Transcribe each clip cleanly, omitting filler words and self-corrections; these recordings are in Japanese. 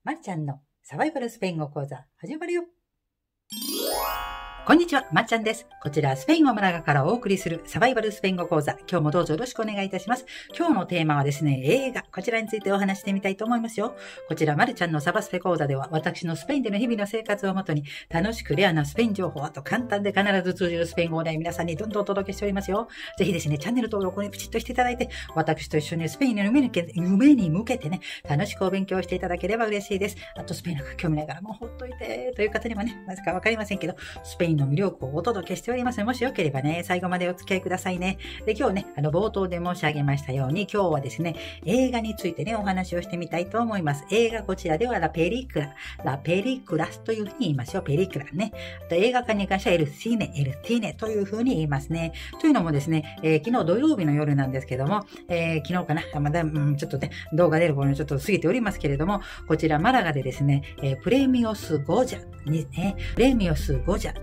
まるちゃんのサバイバルスペイン語講座始まるよ。こんにちは、まっちゃんです。こちらスペイン語マラガからお送りするサバイバルスペイン語講座。今日もどうぞよろしくお願いいたします。今日のテーマはですね、映画。こちらについてお話してみたいと思いますよ。こちらまるちゃんのサバスペ講座では、私のスペインでの日々の生活をもとに、楽しくレアなスペイン情報、あと簡単で必ず通じるスペイン語をね、皆さんにどんどんお届けしておりますよ。ぜひですね、チャンネル登録をね、ピチッとしていただいて、私と一緒にスペインの夢に向けてね、楽しくお勉強していただければ嬉しいです。あとスペインなんか興味ないからもうほっといて、という方にはね、なぜかわかりませんけど、スペインの魅力をお届けしております。もしよければね、最後までお付き合いくださいね。で、今日ね、冒頭で申し上げましたように、今日はですね、映画についてね、お話をしてみたいと思います。映画こちらではラペリクラスというふうに言いますよ。ペリクラね。あと映画館に関してはエルティーネというふうに言いますね。というのもですね、昨日土曜日の夜なんですけども、昨日かな、まだ、ちょっとね、動画出る頃にちょっと過ぎておりますけれども、こちらマラガでですね、プレミオスゴジャにね、プレミオスゴジャ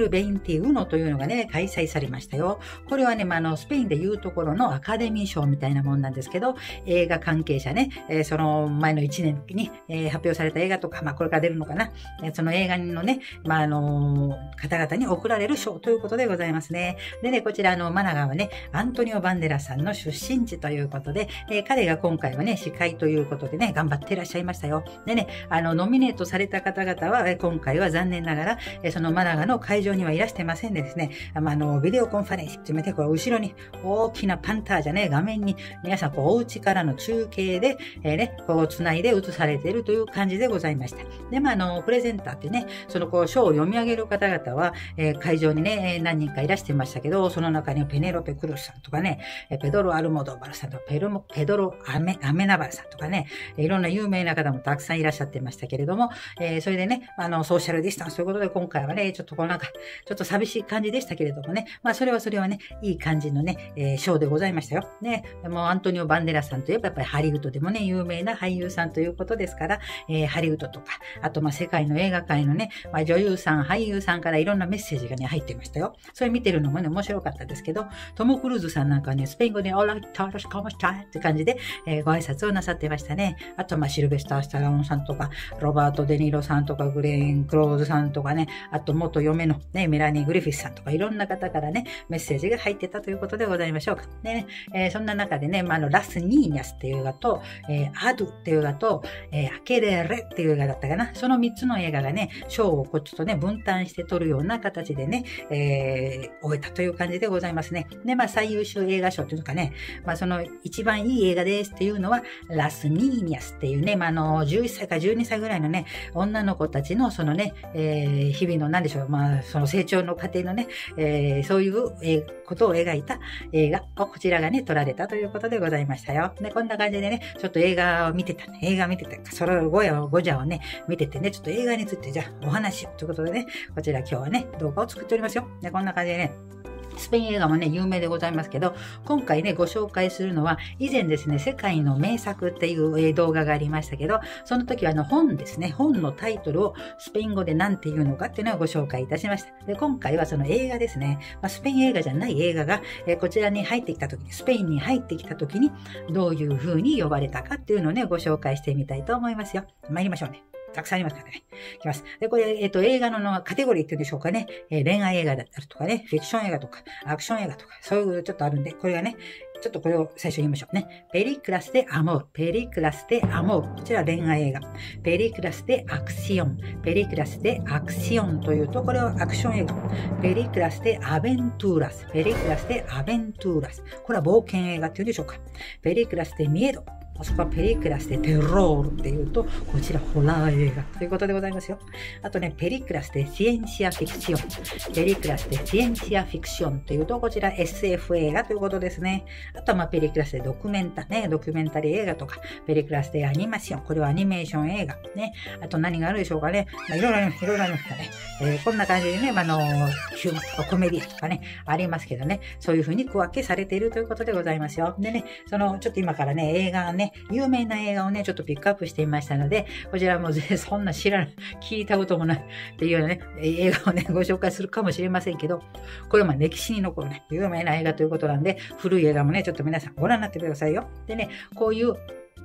2021というのがね、開催されましたよ。これはね、スペインでいうところのアカデミー賞みたいなもんなんですけど、映画関係者ね、その前の1年に、発表された映画とか、これから出るのかな、その映画のね、方々に贈られる賞ということでございますね。でね、こちらマラガはね、アントニオ・バンデラスさんの出身地ということで、彼が今回はね、司会ということでね、頑張っていらっしゃいましたよ。でね、ノミネートされた方々は、今回は残念ながら、そのマラガの会場にはいらしてませんでですね、ビデオコンファレンスって言って、こう後ろに大きなパンタージャね、画面に皆さんこうお家からの中継で、こう繋いで映されているという感じでございました。で、プレゼンターってね、そのこう、書を読み上げる方々は、会場にね、何人かいらしてましたけど、その中にペネロペ・クルスさんとかね、ペドロ・アルモドーバルさんとか、ペドロ・アメナバルさんとかね、いろんな有名な方もたくさんいらっしゃってましたけれども、それでね、ソーシャルディスタンスということで今回はね、ちょっとこうなんか、ちょっと寂しい感じでしたけれどもね、それはね、いい感じのね、ショーでございましたよ。ね、アントニオ・バンデラスさんといえばやっぱりハリウッドでもね、有名な俳優さんということですから、ハリウッドとか、あと世界の映画界のね、女優さん、俳優さんからいろんなメッセージがね、入っていましたよ。それ見てるのもね、面白かったですけど、トム・クルーズさんなんかね、スペイン語で、オラ、タロシカモシタって感じで、ご挨拶をなさってましたね。あと、シルベスター・スタローンさんとか、ロバート・デニーロさんとか、グレーン・クローズさんとかね、あと、元嫁のね、メラニー・グリフィスさんとか、いろんな方からね、メッセージが入ってたということでございましょうか。ね、そんな中でね、ラス・ニーニャスっていう映画と、アドゥっていう映画と、アケレレっていう映画だったかな。その3つの映画がね、賞をこっちとね、分担して取るような形でね、終えたという感じでございますね。で、最優秀映画賞というかね、その一番いい映画ですっていうのは、ラス・ニーニャスっていうね、11歳か12歳ぐらいのね、女の子たちのそのね、日々の何でしょう、その成長の過程のね、そういうことを描いた映画をこちらがね、撮られたということでございましたよ。で、こんな感じでね、ちょっと映画を見てた、それをゴジャをね、見ててね、ちょっと映画についてじゃあお話をということでね、こちら今日はね、動画を作っておりますよ。で、こんな感じでね、スペイン映画もね、有名でございますけど、今回ね、ご紹介するのは、以前ですね、世界の名作っていう動画がありましたけど、その時は本ですね、本のタイトルをスペイン語で何て言うのかっていうのをご紹介いたしました。で、今回はその映画ですね、スペイン映画じゃない映画が、こちらに入ってきた時に、スペインに入ってきた時に、どういう風に呼ばれたかっていうのをね、ご紹介してみたいと思いますよ。参りましょうね。たくさんありますからね。いきます。で、これ、映画のカテゴリーっていうんでしょうかね。恋愛映画だったりとかね、フィクション映画とか、アクション映画とか、そういうちょっとあるんで、これがね、ちょっとこれを最初に言いましょうね。ペリクラスでアモール。ペリクラスでアモール。こちら恋愛映画。ペリクラスでアクシオン。ペリクラスでアクシオンというと、これはアクション映画。ペリクラスでアベントゥーラス。ペリクラスでアベントゥーラス。これは冒険映画っていうんでしょうか。ペリクラスでミエド。そこはペリクラスでテロールっていうと、こちらホラー映画ということでございますよ。あとね、ペリクラスでシエンシアフィクション。ペリクラスでシエンシアフィクションというと、こちら SF 映画ということですね。あとはペリクラスでドキュメンタリー映画とか、ペリクラスでアニメーション。これはアニメーション映画。ね。あと何があるでしょうかね。いろいろありますかね。こんな感じでね、ヒューマンとかコメディとかね、ありますけどね。そういう風に区分けされているということでございますよ。でね、ちょっと今からね、映画ね、有名な映画をね、ちょっとピックアップしてみましたので、こちらもそんな知らない、聞いたこともないっていうようなね、映画をね、ご紹介するかもしれませんけど、これは歴史に残るね、有名な映画ということなんで、古い映画もね、ちょっと皆さんご覧になってくださいよ。でね、こういう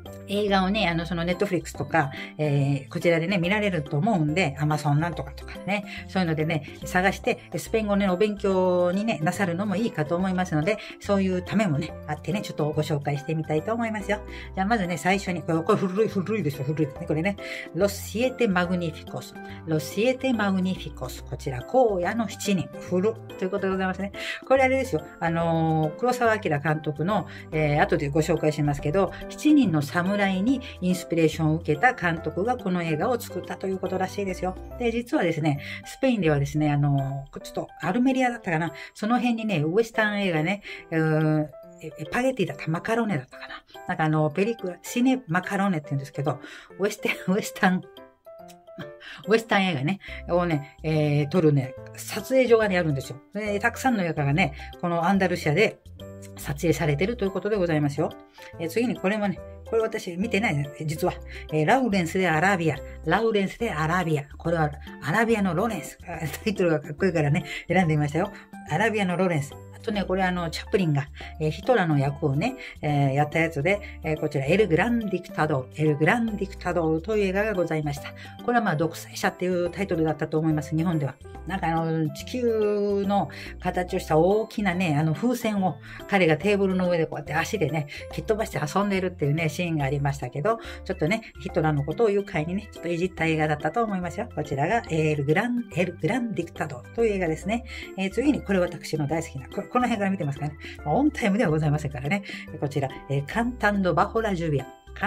映画をね、そのネットフリックスとか、こちらでね、見られると思うんで、アマゾンなんとかとかね、そういうのでね、探して、スペイン語のお勉強にね、なさるのもいいかと思いますので、そういうためもね、あってね、ちょっとご紹介してみたいと思いますよ。じゃあ、まずね、最初に、これ古いですよ、古いですね、これね。Los siete magníficos。Los siete magníficos。こちら、荒野の7人。古ということでございますね。これあれですよ、黒澤明監督の、後でご紹介しますけど、7人の侍にインスピレーションを受けた監督がこの映画を作ったということらしいですよ。で、実はですね、スペインではですね、ちょっとアルメリアだったかな、その辺にね、ウエスタン映画ね、パゲティだったマカロネだったかな。なんかペリクラ、シネマカロネって言うんですけど、ウエスタン映画ね、をね、撮るね、撮影所がね、あるんですよ。たくさんの映画がね、このアンダルシアで撮影されているということでございますよ。次にこれもね、これ私見てないね、実は。ラウレンスでアラビア。これはアラビアのロレンス。タイトルがかっこいいからね、選んでみましたよ。アラビアのロレンス。あとね、これチャップリンが、ヒトラーの役をね、やったやつで、こちら、エル・グランディクタドールという映画がございました。これはまあ、独裁者っていうタイトルだったと思います、日本では。なんか地球の形をした大きなね、風船を彼がテーブルの上でこうやって足でね、吹っ飛ばして遊んでいるっていうね、シーンがありましたけど、ちょっとね、ヒトラーのことを愉快にね、ちょっといじった映画だったと思いますよ。こちらが、エル・グランディクタドーという映画ですね。次に、これ私の大好きな、この辺から見てますかね。オンタイムではございませんからね。こちら、カンタンド・バホラ・ジュビア。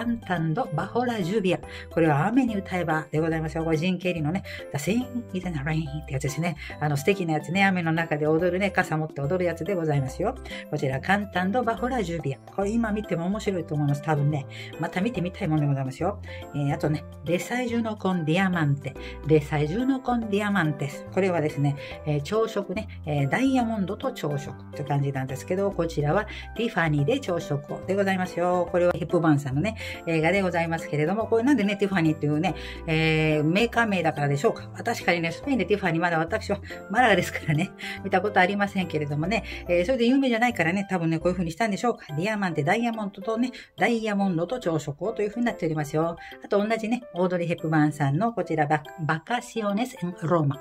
これは雨に歌えばでございますよ。これジン・ケリーのね、The Sing is in the Rain ってやつですね。素敵なやつね。雨の中で踊るね、傘持って踊るやつでございますよ。こちら、カンタンド・バホラ・ジュビア。これ今見ても面白いと思います。多分ね、また見てみたいものでございますよ。あとね、デサイジュノ・コン・ディアマンテス。これはですね、朝食ね、ダイヤモンドと朝食って感じなんですけど、こちらはティファニーで朝食をでございますよ。これはヒップバーンさんのね、映画でございますけれども、これなんでね、ティファニーっていうね、メーカー名だからでしょうか。確かにね、スペインでティファニーまだ私はマラガですからね、見たことありませんけれどもね、それで有名じゃないからね、多分ね、こういう風にしたんでしょうか。ダイヤモンドと朝食をという風になっておりますよ。あと同じね、オードリー・ヘップバーンさんのこちら、バカシオネス・エン・ローマ。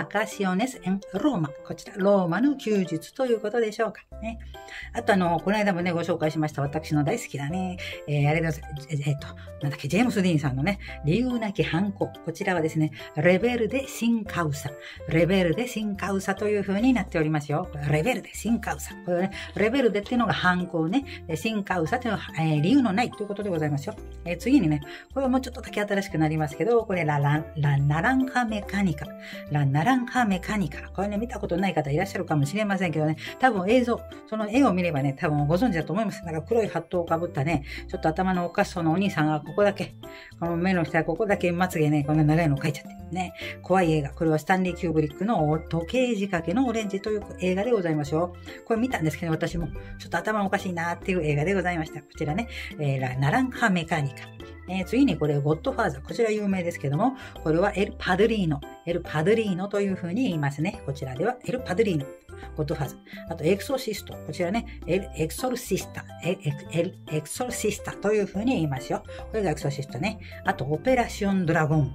こちら、ローマの休日ということでしょうかね。あとこの間もね、ご紹介しました私の大好きなね、あれです。なんだっけ、ジェームス・ディーンさんのね、理由なき反抗。こちらはですね、レベルでシンカウサという風になっておりますよ。レベルでシンカウサ。これね、レベルでっていうのが反抗ね。シンカウサというのは、理由のないということでございますよ。次にね、これはもうちょっとだけ新しくなりますけど、これラナランハメカニカ。これね、見たことない方いらっしゃるかもしれませんけどね、多分その絵を見ればね、多分ご存知だと思います。なんか黒いハットをかぶったね、ちょっと頭のおかしそうなお兄さんがこの目の下ここだけまつげね、こんな長いの描いちゃってね、怖い映画。これはスタンリー・キューブリックの時計仕掛けのオレンジという映画でございますよ。これ見たんですけど、私もちょっと頭おかしいなっていう映画でございました。こちらね、ナランハメカニカ。次にこれ、ゴッドファーザー。こちら有名ですけども、これはエル・パドリーノという風に言いますね。こちらではエル・パドリーノ。ゴッドファーザー。あと、エクソシスト。こちらね、エクソルシスタという風に言いますよ。これがエクソシストね。あと、オペラシオンドラゴン。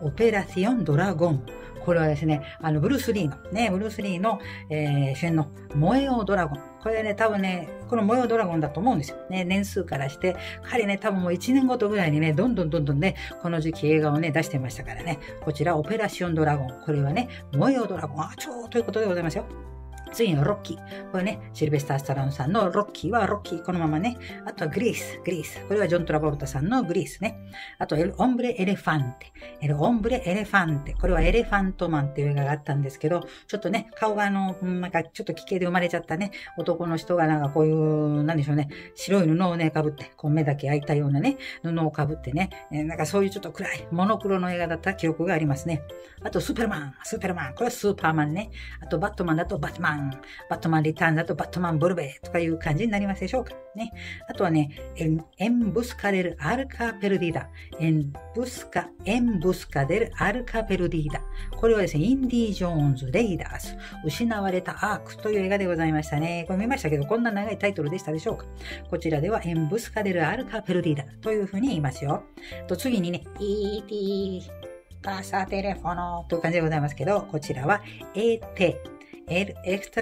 これはですね、ブルース・リーの、主演の燃えよドラゴン。これね、多分ね、この燃えよドラゴンだと思うんですよ。ね、年数からして、彼ね、多分もう1年ごとぐらいにね、どんどんね、この時期映画をね、出してましたからね。こちら、オペラシオンドラゴン。これはね、燃えよドラゴン。ということでございますよ。次のロッキー。これね、シルベスター・スタローンさんのロッキーはロッキーこのままね。あとはグリース。これはジョン・トラボルタさんのグリースね。あと、エル・オンブレ・エレファンテ。これはエレファントマンっていう映画があったんですけど、ちょっとね、顔がなんかちょっと奇形で生まれちゃったね、男の人がなんかこういう、なんでしょうね、白い布をね、被って、こう目だけ開いたようなね、布を被ってね、なんかそういうちょっと暗い、モノクロの映画だった記憶がありますね。あと、スーパーマン。これはスーパーマンね。あと、バットマンだとバットマン。 バットマンリターンだとバットマンボルベとかいう感じになりますでしょうかね。あとはね、エンブスカデルアルカペルディダ。エンブスカデルアルカペルディダ。これはですね、インディ・ジョーンズ・レイダース。失われたアークという映画でございましたね。これ見ましたけど、こんな長いタイトルでしたでしょうか。こちらでは、エンブスカデルアルカペルディダというふうに言いますよ。と次にね、E.T. カサテレフォノという感じでございますけど、こちらは ET。El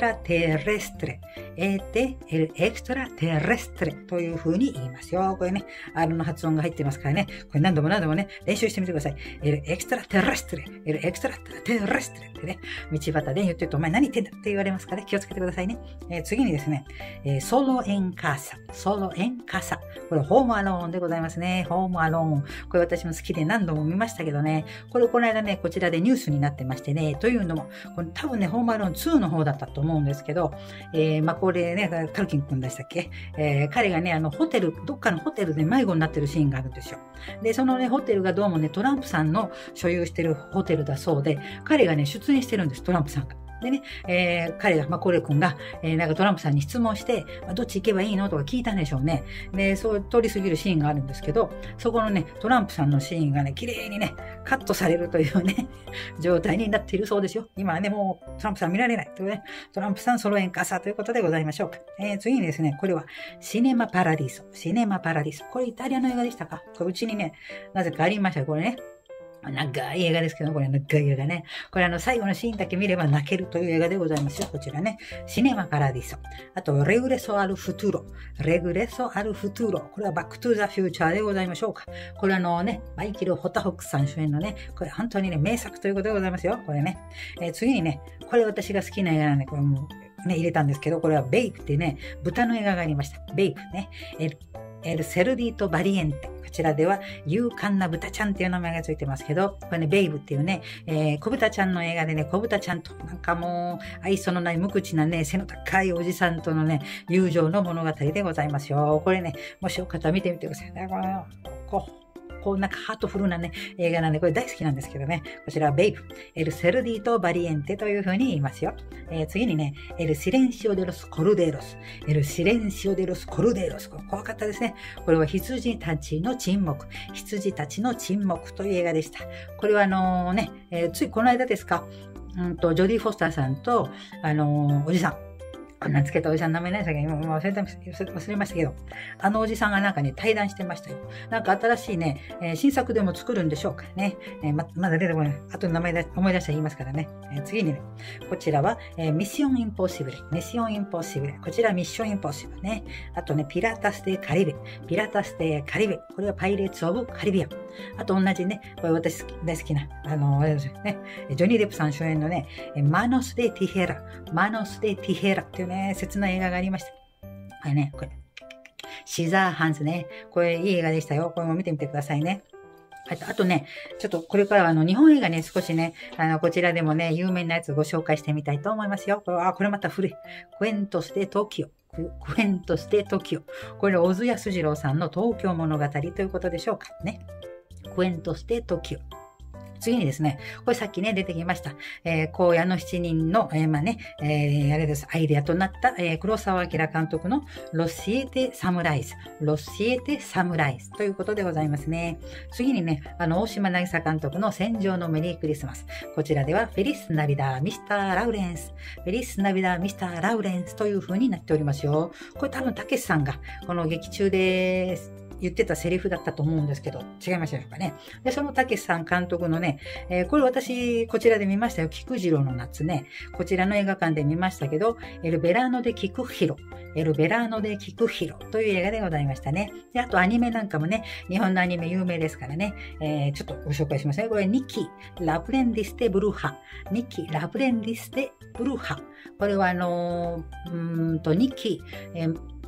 extraterrestre。el extraterrestre という風に言いますよ。これね、R の発音が入ってますからね。これ何度もね、練習してみてください。el extraterrestre。el extraterrestre ってね、道端で言ってると、お前何言ってんだって言われますから、気をつけてくださいね。次にですね、solo en casa。solo en casa。これ、ホームアローンでございますね。ホームアローン。これ私も好きで何度も見ましたけどね、これこの間ね、こちらでニュースになってましてね、というのも、これ多分ね、ホームアローン2の方だったと思うんですけど、これね、カルキン君でしたっけ、彼がね、どっかのホテルで迷子になってるシーンがあるんですよ。で、そのね、ホテルがどうもね、トランプさんの所有してるホテルだそうで、彼がね、出演してるんです、トランプさんが。でね、彼が、コレ君が、なんかトランプさんに質問して、どっち行けばいいのとか聞いたんでしょうね。で、そう通り過ぎるシーンがあるんですけど、そこのね、トランプさんのシーンがね、綺麗にね、カットされるというね、状態になっているそうですよ。今はね、もうトランプさん見られないというね、トランプさんソロエンカサということでございましょうか。次にですね、これは、シネマパラディソ。シネマパラディソ。これイタリアの映画でしたか？これうちにね、なぜかありましたよ、これね。長い映画ですけど、これ長い映画ね。これ最後のシーンだけ見れば泣けるという映画でございますよ。こちらね。シネマパラディソ。あと、レグレソアルフトゥーロ。レグレソアルフトゥーロ。これはバックトゥーザフューチャーでございましょうか。これね、マイケル・ホタホックさん主演のね、これ本当にね、名作ということでございますよ。これね。次にね、これ私が好きな映画なんで、これもね、入れたんですけど、これはベイプっていうね、豚の映画がありました。ベイプね。エルセルディート・バリエンテ。こちらでは、勇敢な豚ちゃんっていう名前がついてますけど、これね、ベイブっていうね、小豚ちゃんの映画でね、小豚ちゃんと、なんかもう、愛想のない無口なね、背の高いおじさんとのね、友情の物語でございますよ。これね、もしよかったら見てみてください。こうなんかハートフルなね、映画なんで、これ大好きなんですけどね。こちらはベイブ、エルセルディとバリエンテという風に言いますよ。次にね、エルシレンシオデロスコルデーロス。エルシレンシオデロスコルデーロス。これ怖かったですね。これは羊たちの沈黙。羊たちの沈黙という映画でした。これはついこの間ですか、ジョディ・フォスターさんと、おじさん。こんなんつけたおじさんの名前ないですけど、今忘れましたけど、おじさんがなんかね、対談してましたよ。なんか新しいね、新作でも作るんでしょうかね。まだ出てこない。後の名前思い出したら言いますからね。次にね、こちらは、ミッションインポッシブル。ミッションインポッシブル。こちらミッションインポッシブルね。あとね、ピラタステカリベ。ピラタステカリベ。これはパイレーツオブカリビアン。あと同じね、これ私大好きな、あれですよね、ジョニー・デップさん主演のね、マノス・デ・ティヘラ。マノス・デ・ティヘラっていうね、切ない映画がありました。これね、シザーハンズね。これいい映画でしたよ。これも見てみてくださいね。あとね、ちょっとこれからは日本映画ね、少しね、こちらでもね、有名なやつご紹介してみたいと思いますよ。これまた古い。クエントス・デ・トキオ。クエントス・デ・トキオ。これ、小津安二郎さんの東京物語ということでしょうかね。クエントス・デ・トキオ。次にですね、これさっきね、出てきました。荒野の七人の、あれです、アイデアとなった、黒澤明監督のロシエテ・サムライズ。ロシエテ・サムライズということでございますね。次にね、大島渚監督の戦場のメリークリスマス。こちらでは、フェリス・ナビダー・ミスター・ラウレンス。フェリス・ナビダー・ミスター・ラウレンスという風になっておりますよ。これ多分、たけしさんが、この劇中で、言ってたセリフだったと思うんですけど、違いましたでしょうかね。で、そのたけしさん監督のね、これ私、こちらで見ましたよ。菊次郎の夏ね。こちらの映画館で見ましたけど、エルベラーノで菊ヒロ。エルベラーノで菊ヒロという映画でございましたね。で、あとアニメなんかもね、日本のアニメ有名ですからね。ちょっとご紹介しますね。これ、ニキ・ラプレンディステ・ブルハ。ニキ・ラプレンディステ・ブルハ。これはニキ、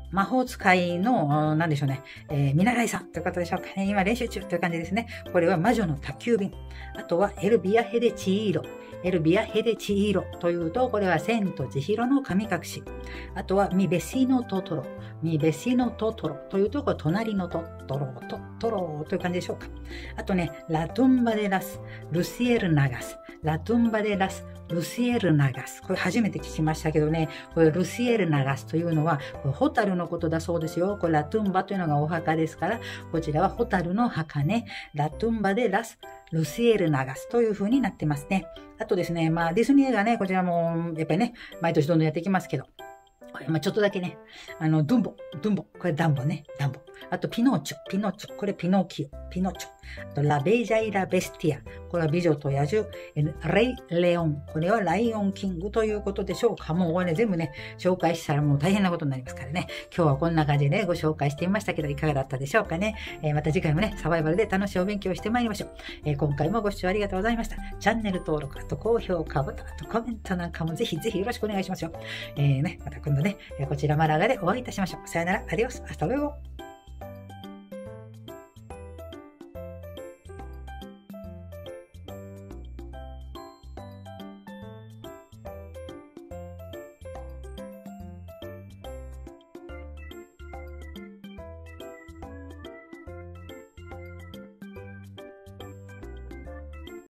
魔法使いの、なんでしょうね、見習いさんということでしょうかね。今練習中という感じですね。これは魔女の宅急便。あとはエルビアヘデチーロ。エルビアヘデチーロというと、これは千と千尋の神隠し。あとはミベシノトトロ。ミベシノトトロというと、これ隣のトトロという感じでしょうか。あとね、ラトンバデラス、ルシエルナガス。ラトンバデラス、ルシエルナガス。これ初めて聞きましたけどね、これルシエルナガスというのは、ホタルのことだそうですよ。これラトゥンバというのがお墓ですから、こちらはホタルの墓ね。ラトゥンバでラス、ルシエルナガスという風になってますね。あとですね、ディズニー映画ね、こちらも、やっぱりね、毎年どんどんやっていきますけど、これちょっとだけね、ドンボ、これダンボね、ダンボ。あと、ピノーチョ、これピノキオ、ピノチョ。あと、ラベージャイラベスティア、これは美女と野獣。レイ・レオン、これはライオンキングということでしょうか。もうこれね、全部ね、紹介したらもう大変なことになりますからね。今日はこんな感じで、ね、ご紹介してみましたけど、いかがだったでしょうかね。また次回もね、サバイバルで楽しいお勉強をしてまいりましょう。今回もご視聴ありがとうございました。チャンネル登録、あと高評価ボタン、あとコメントなんかもぜひぜひよろしくお願いしますよ。また今度ね、こちらマラガでお会いいたしましょう。さよなら、アディオス、アスタルエゴ。